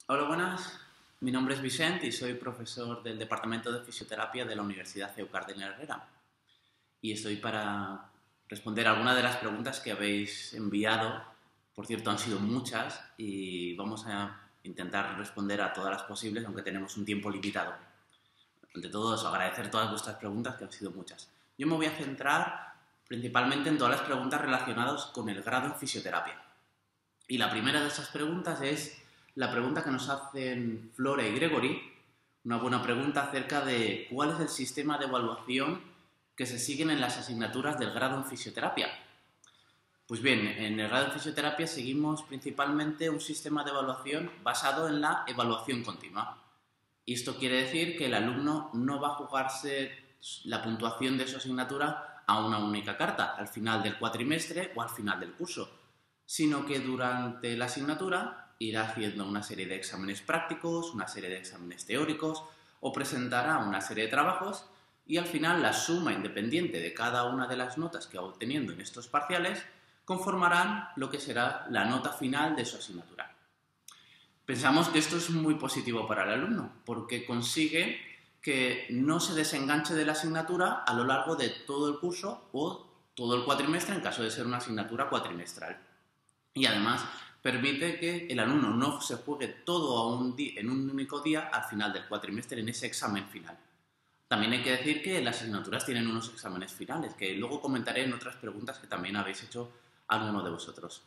Hola, buenas. Mi nombre es Vicente y soy profesor del Departamento de Fisioterapia de la Universidad CEU Cardenal Herrera. Y estoy para responder algunas de las preguntas que habéis enviado. Por cierto, han sido muchas y vamos a intentar responder a todas las posibles, aunque tenemos un tiempo limitado. Ante todo, os agradecer todas vuestras preguntas, que han sido muchas. Yo me voy a centrar principalmente en todas las preguntas relacionadas con el grado en fisioterapia. Y la primera de esas preguntas es la pregunta que nos hacen Flora y Gregory, una buena pregunta acerca de cuál es el sistema de evaluación que se siguen en las asignaturas del grado en fisioterapia. Pues bien, en el grado en fisioterapia seguimos principalmente un sistema de evaluación basado en la evaluación continua. Y esto quiere decir que el alumno no va a jugarse la puntuación de su asignatura a una única carta, al final del cuatrimestre o al final del curso, sino que durante la asignatura irá haciendo una serie de exámenes prácticos, una serie de exámenes teóricos o presentará una serie de trabajos y al final la suma independiente de cada una de las notas que va obteniendo en estos parciales conformarán lo que será la nota final de su asignatura. Pensamos que esto es muy positivo para el alumno porque consigue que no se desenganche de la asignatura a lo largo de todo el curso o todo el cuatrimestre en caso de ser una asignatura cuatrimestral. Y además permite que el alumno no se juegue todo en un único día al final del cuatrimestre en ese examen final. También hay que decir que las asignaturas tienen unos exámenes finales, que luego comentaré en otras preguntas que también habéis hecho alguno de vosotros.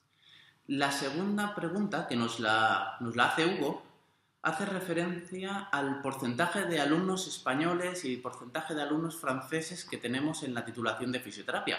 La segunda pregunta, que nos la hace Hugo, hace referencia al porcentaje de alumnos españoles y porcentaje de alumnos franceses que tenemos en la titulación de fisioterapia.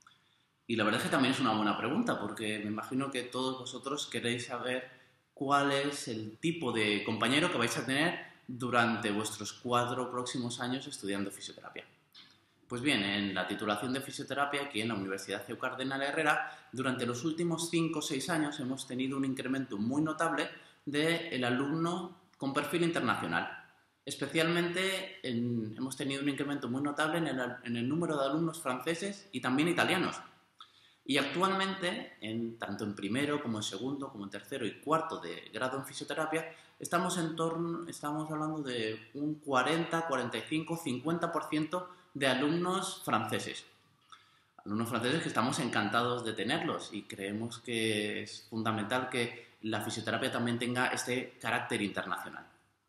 Y la verdad es que también es una buena pregunta, porque me imagino que todos vosotros queréis saber cuál es el tipo de compañero que vais a tener durante vuestros 4 próximos años estudiando fisioterapia. Pues bien, en la titulación de fisioterapia aquí en la Universidad CEU Cardenal Herrera, durante los últimos 5 o 6 años hemos tenido un incremento muy notable del alumno con perfil internacional. Especialmente hemos tenido un incremento muy notable en el número de alumnos franceses y también italianos. Y actualmente, tanto en primero como en segundo, como en tercero y cuarto de grado en fisioterapia, estamos hablando de un 40, 45, 50% de alumnos franceses. Alumnos franceses que estamos encantados de tenerlos y creemos que es fundamental que la fisioterapia también tenga este carácter internacional.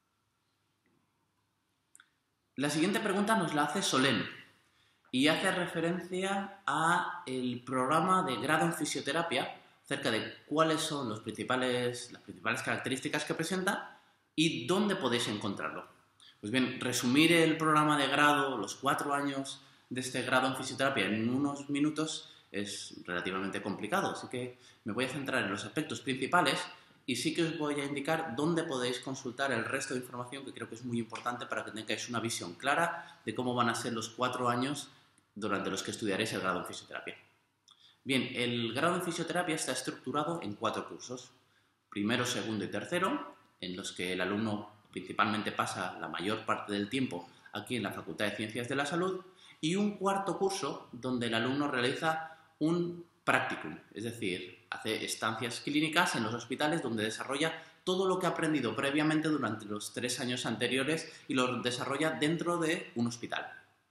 La siguiente pregunta nos la hace Solén y hace referencia a el programa de grado en fisioterapia, acerca de cuáles son las principales características que presenta y dónde podéis encontrarlo. Pues bien, resumir el programa de grado, los 4 años de este grado en fisioterapia en unos minutos es relativamente complicado, así que me voy a centrar en los aspectos principales y sí que os voy a indicar dónde podéis consultar el resto de información que creo que es muy importante para que tengáis una visión clara de cómo van a ser los 4 años durante los que estudiaréis el grado en fisioterapia. Bien, el grado en fisioterapia está estructurado en 4 cursos, primero, segundo y tercero, en los que el alumno principalmente pasa la mayor parte del tiempo aquí en la Facultad de Ciencias de la Salud, y un cuarto curso donde el alumno realiza un practicum, es decir, hace estancias clínicas en los hospitales donde desarrolla todo lo que ha aprendido previamente durante los 3 años anteriores y lo desarrolla dentro de un hospital.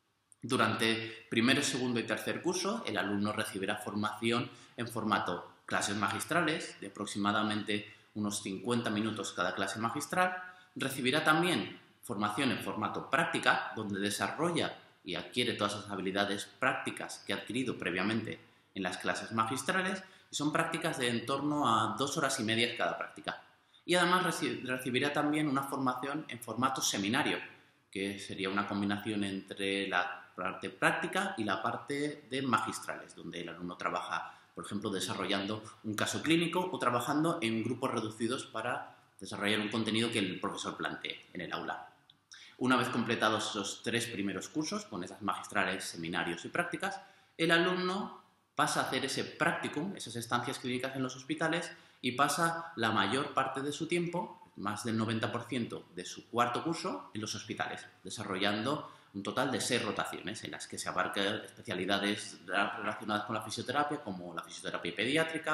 Durante primero, segundo y tercer curso, el alumno recibirá formación en formato clases magistrales, de aproximadamente unos 50 minutos cada clase magistral. Recibirá también formación en formato práctica, donde desarrolla y adquiere todas las habilidades prácticas que ha adquirido previamente en las clases magistrales, y son prácticas de en torno a 2 horas y media cada práctica. Y además recibirá también una formación en formato seminario, que sería una combinación entre la parte práctica y la parte de magistrales, donde el alumno trabaja, por ejemplo, desarrollando un caso clínico o trabajando en grupos reducidos para desarrollar un contenido que el profesor plantee en el aula. Una vez completados esos 3 primeros cursos, con esas magistrales, seminarios y prácticas, el alumno pasa a hacer ese practicum, esas estancias clínicas en los hospitales, y pasa la mayor parte de su tiempo, más del 90% de su cuarto curso, en los hospitales, desarrollando un total de 6 rotaciones en las que se abarcan especialidades relacionadas con la fisioterapia, como la fisioterapia pediátrica,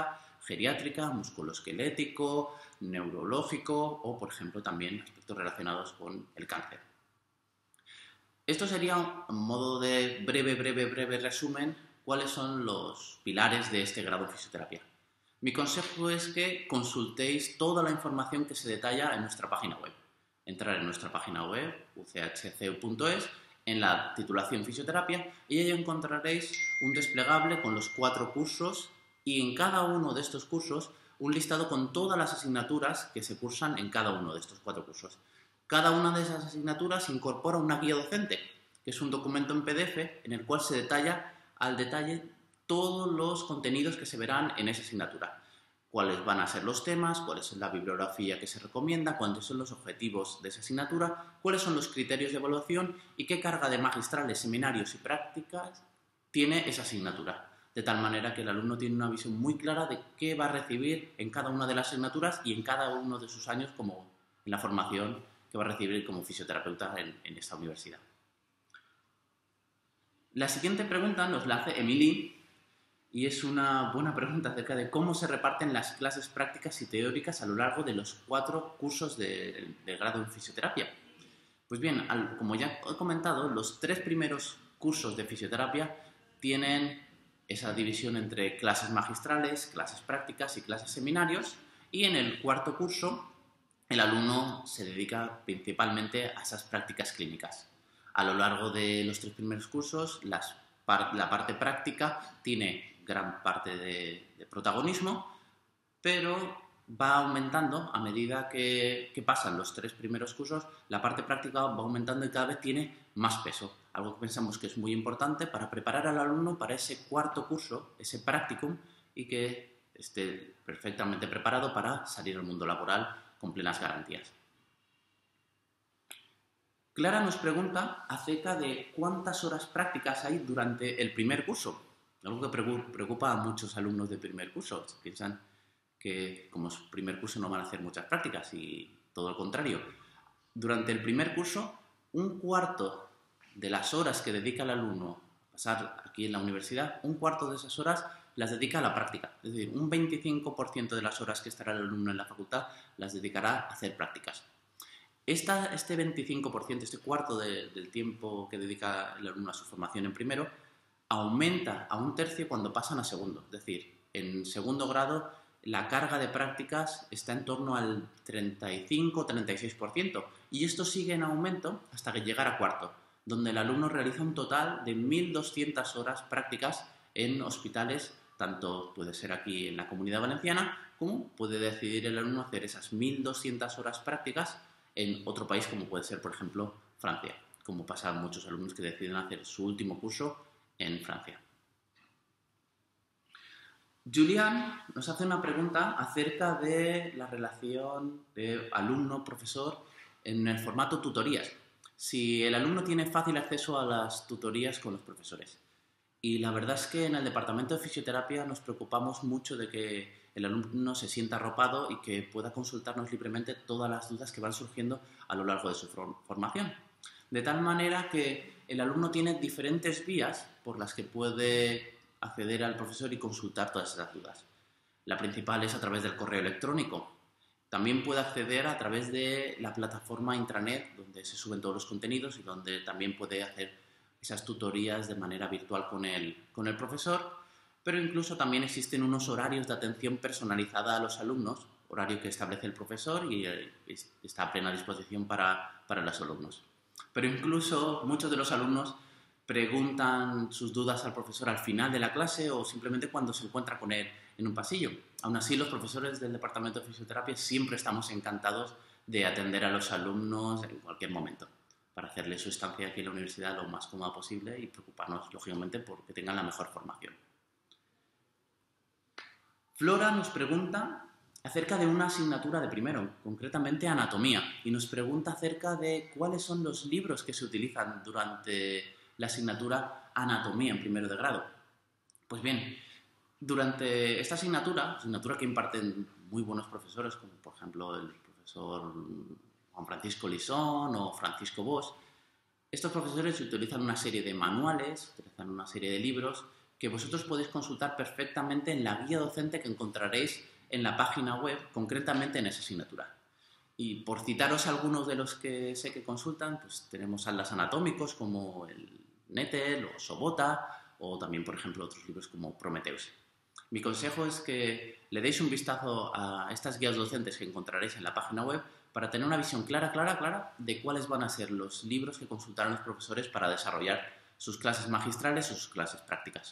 geriátrica, musculoesquelético, neurológico o, por ejemplo, también aspectos relacionados con el cáncer. Esto sería, a modo de breve resumen, cuáles son los pilares de este grado en fisioterapia. Mi consejo es que consultéis toda la información que se detalla en nuestra página web. Entrar en nuestra página web, uchceu.es, en la titulación fisioterapia, y ahí encontraréis un desplegable con los 4 cursos y en cada uno de estos cursos un listado con todas las asignaturas que se cursan en cada uno de estos 4 cursos. Cada una de esas asignaturas incorpora una guía docente, que es un documento en PDF en el cual se detalla al detalle todos los contenidos que se verán en esa asignatura. Cuáles van a ser los temas, cuál es la bibliografía que se recomienda, cuáles son los objetivos de esa asignatura, cuáles son los criterios de evaluación y qué carga de magistrales, seminarios y prácticas tiene esa asignatura. De tal manera que el alumno tiene una visión muy clara de qué va a recibir en cada una de las asignaturas y en cada uno de sus años como en la formación que va a recibir como fisioterapeuta en esta universidad. La siguiente pregunta nos la hace Emily y es una buena pregunta acerca de cómo se reparten las clases prácticas y teóricas a lo largo de los 4 cursos de grado en fisioterapia. Pues bien, como ya he comentado, los 3 primeros cursos de fisioterapia tienen esa división entre clases magistrales, clases prácticas y clases seminarios, y en el 4º curso el alumno se dedica principalmente a esas prácticas clínicas. A lo largo de los 3 primeros cursos, la parte práctica tiene gran parte de protagonismo, pero va aumentando a medida que pasan los 3 primeros cursos, la parte práctica va aumentando y cada vez tiene más peso. Algo que pensamos que es muy importante para preparar al alumno para ese 4º curso, ese practicum, y que esté perfectamente preparado para salir al mundo laboral con plenas garantías. Clara nos pregunta acerca de cuántas horas prácticas hay durante el primer curso. Algo que preocupa a muchos alumnos de primer curso. Piensan que como es primer curso no van a hacer muchas prácticas y todo lo contrario. Durante el primer curso, 1/4 de las horas que dedica el alumno a pasar aquí en la universidad, 1/4 de esas horas las dedica a la práctica. Es decir, un 25% de las horas que estará el alumno en la facultad las dedicará a hacer prácticas. Este 25%, este cuarto del tiempo que dedica el alumno a su formación en primero, aumenta a 1/3 cuando pasan a segundo. Es decir, en segundo grado la carga de prácticas está en torno al 35-36% y esto sigue en aumento hasta que llegar a cuarto, donde el alumno realiza un total de 1.200 horas prácticas en hospitales, tanto puede ser aquí en la Comunidad Valenciana como puede decidir el alumno hacer esas 1.200 horas prácticas en otro país como puede ser, por ejemplo, Francia, como pasa a muchos alumnos que deciden hacer su último curso en Francia. Julián nos hace una pregunta acerca de la relación de alumno-profesor en el formato tutorías. Si el alumno tiene fácil acceso a las tutorías con los profesores. Y la verdad es que en el departamento de fisioterapia nos preocupamos mucho de que el alumno se sienta arropado y que pueda consultarnos libremente todas las dudas que van surgiendo a lo largo de su formación. De tal manera que el alumno tiene diferentes vías por las que puede acceder al profesor y consultar todas esas dudas. La principal es a través del correo electrónico. También puede acceder a través de la plataforma intranet donde se suben todos los contenidos y donde también puede hacer esas tutorías de manera virtual con el profesor, pero incluso también existen unos horarios de atención personalizada a los alumnos, horario que establece el profesor y está a plena disposición para los alumnos. Pero incluso muchos de los alumnos preguntan sus dudas al profesor al final de la clase o simplemente cuando se encuentra con él en un pasillo. Aún así, los profesores del departamento de fisioterapia siempre estamos encantados de atender a los alumnos en cualquier momento, para hacerles su estancia aquí en la universidad lo más cómoda posible y preocuparnos, lógicamente, por que tengan la mejor formación. Flora nos pregunta acerca de una asignatura de primero, concretamente anatomía, y nos pregunta acerca de cuáles son los libros que se utilizan durante la asignatura anatomía en primero de grado. Pues bien, durante esta asignatura que imparten muy buenos profesores, como por ejemplo el profesor Juan Francisco Lisón o Francisco Bosch, estos profesores utilizan una serie de manuales, utilizan una serie de libros que vosotros podéis consultar perfectamente en la guía docente que encontraréis en la página web, concretamente en esa asignatura. Y por citaros algunos de los que sé que consultan, pues tenemos atlas anatómicos como el Nettel o Sobota, o también, por ejemplo, otros libros como Prometheus. Mi consejo es que le deis un vistazo a estas guías docentes que encontraréis en la página web para tener una visión clara de cuáles van a ser los libros que consultarán los profesores para desarrollar sus clases magistrales o sus clases prácticas.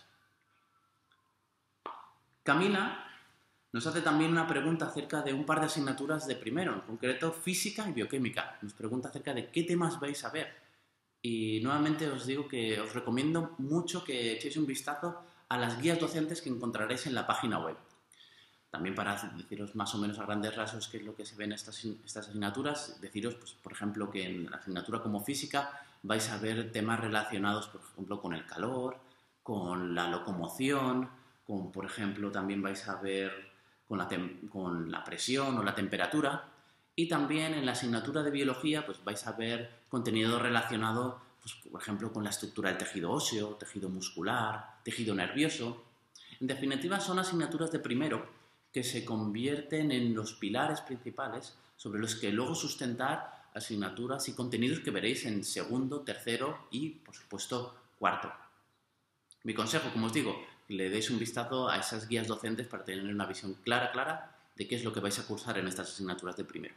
Camila nos hace también una pregunta acerca de un par de asignaturas de primero, en concreto física y bioquímica. Nos pregunta acerca de qué temas vais a ver. Y nuevamente os digo que os recomiendo mucho que echéis un vistazo a las guías docentes que encontraréis en la página web. También para deciros más o menos a grandes rasgos qué es lo que se ve en estas asignaturas, deciros, pues, por ejemplo, que en la asignatura como física vais a ver temas relacionados, por ejemplo, con el calor, con la locomoción, con, por ejemplo, también vais a ver con la presión o la temperatura. Y también en la asignatura de biología pues vais a ver contenido relacionado, pues, por ejemplo, con la estructura del tejido óseo, tejido muscular, tejido nervioso. En definitiva, son asignaturas de primero que se convierten en los pilares principales sobre los que luego sustentar asignaturas y contenidos que veréis en segundo, tercero y, por supuesto, cuarto. Mi consejo, como os digo, le deis un vistazo a esas guías docentes para tener una visión clara de qué es lo que vais a cursar en estas asignaturas de primero.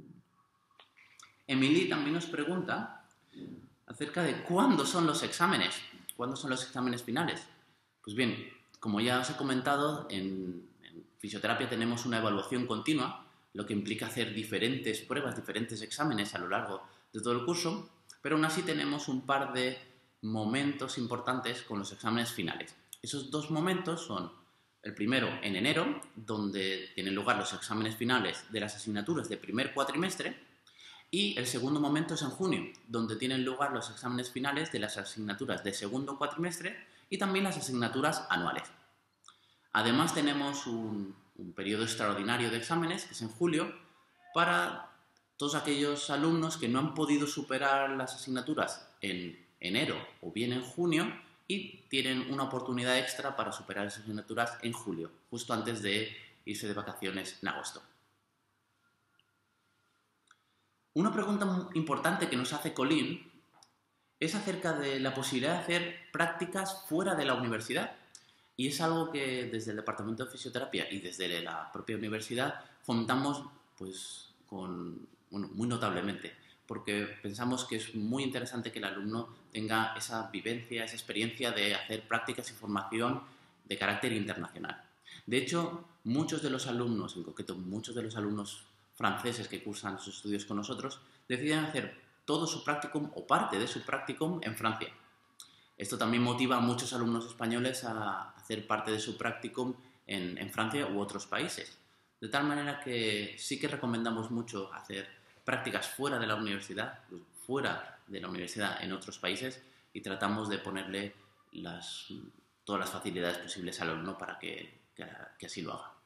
Emily también nos pregunta acerca de cuándo son los exámenes, cuándo son los exámenes finales. Pues bien, como ya os he comentado, en fisioterapia tenemos una evaluación continua, lo que implica hacer diferentes pruebas, diferentes exámenes a lo largo de todo el curso, pero aún así tenemos un par de momentos importantes con los exámenes finales. Esos dos momentos son el primero en enero, donde tienen lugar los exámenes finales de las asignaturas de primer cuatrimestre, y el segundo momento es en junio, donde tienen lugar los exámenes finales de las asignaturas de segundo cuatrimestre y también las asignaturas anuales. Además tenemos un periodo extraordinario de exámenes, que es en julio, para todos aquellos alumnos que no han podido superar las asignaturas en enero o bien en junio y tienen una oportunidad extra para superar esas asignaturas en julio, justo antes de irse de vacaciones en agosto. Una pregunta importante que nos hace Colin es acerca de la posibilidad de hacer prácticas fuera de la universidad. Y es algo que desde el Departamento de Fisioterapia y desde la propia universidad fomentamos pues, muy notablemente, porque pensamos que es muy interesante que el alumno tenga esa vivencia, esa experiencia de hacer prácticas y formación de carácter internacional. De hecho, muchos de los alumnos, en concreto muchos de los alumnos franceses que cursan sus estudios con nosotros, deciden hacer todo su practicum o parte de su practicum en Francia. Esto también motiva a muchos alumnos españoles a hacer parte de su practicum en Francia u otros países. De tal manera que sí que recomendamos mucho hacer prácticas fuera de la universidad en otros países, y tratamos de ponerle todas las facilidades posibles al alumno para que así lo haga.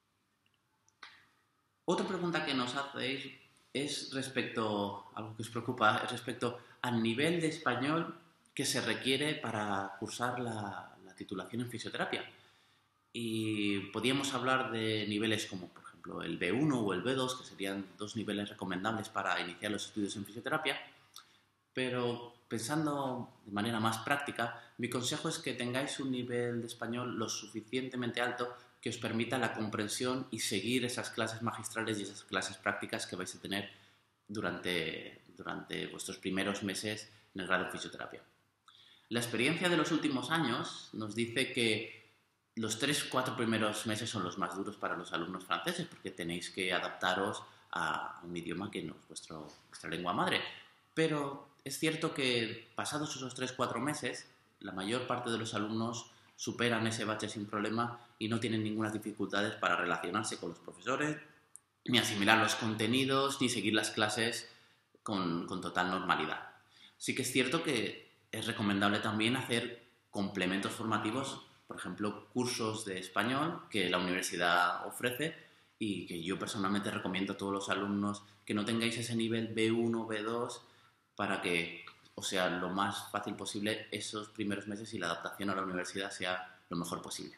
Otra pregunta que nos hacéis es algo que os preocupa, es respecto al nivel de español que se requiere para cursar la titulación en fisioterapia. Y podríamos hablar de niveles como, por ejemplo, el B1 o el B2, que serían dos niveles recomendables para iniciar los estudios en fisioterapia, pero pensando de manera más práctica, mi consejo es que tengáis un nivel de español lo suficientemente alto que os permita la comprensión y seguir esas clases magistrales y esas clases prácticas que vais a tener durante vuestros primeros meses en el grado de fisioterapia. La experiencia de los últimos años nos dice que los 3-4 primeros meses son los más duros para los alumnos franceses, porque tenéis que adaptaros a un idioma que no es vuestra lengua madre. Pero es cierto que pasados esos 3-4 meses, la mayor parte de los alumnos superan ese bache sin problema y no tienen ninguna dificultades para relacionarse con los profesores, ni asimilar los contenidos, ni seguir las clases con total normalidad. Sí que es cierto que es recomendable también hacer complementos formativos, por ejemplo, cursos de español que la universidad ofrece y que yo personalmente recomiendo a todos los alumnos que no tengáis ese nivel B1, B2, para que o sea lo más fácil posible esos primeros meses y la adaptación a la universidad sea lo mejor posible.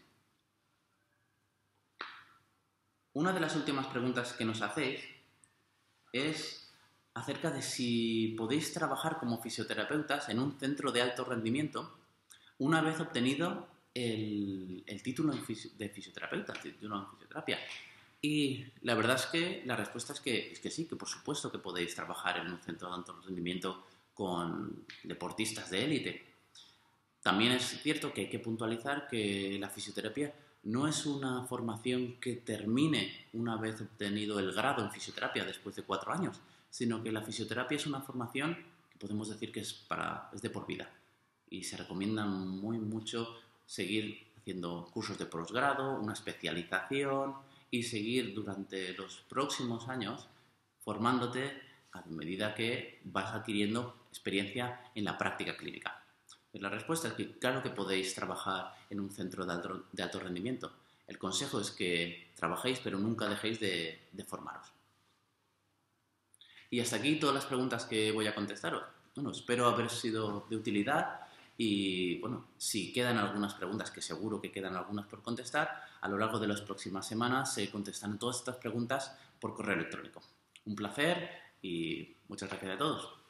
Una de las últimas preguntas que nos hacéis es acerca de si podéis trabajar como fisioterapeutas en un centro de alto rendimiento una vez obtenido el título de fisioterapeuta, el título en fisioterapia. Y la verdad es que la respuesta es que sí, que por supuesto que podéis trabajar en un centro de alto rendimiento con deportistas de élite. También es cierto que hay que puntualizar que la fisioterapia no es una formación que termine una vez obtenido el grado en fisioterapia después de 4 años, sino que la fisioterapia es una formación que podemos decir que es de por vida. Y se recomienda muy mucho seguir haciendo cursos de posgrado, una especialización y seguir durante los próximos años formándote a medida que vas adquiriendo experiencia en la práctica clínica. Pues la respuesta es que claro que podéis trabajar en un centro de alto rendimiento. El consejo es que trabajéis pero nunca dejéis de formaros. Y hasta aquí todas las preguntas que voy a contestaros. Bueno, espero haber sido de utilidad y bueno, si quedan algunas preguntas, que seguro que quedan algunas por contestar, a lo largo de las próximas semanas se contestarán todas estas preguntas por correo electrónico. Un placer y muchas gracias a todos.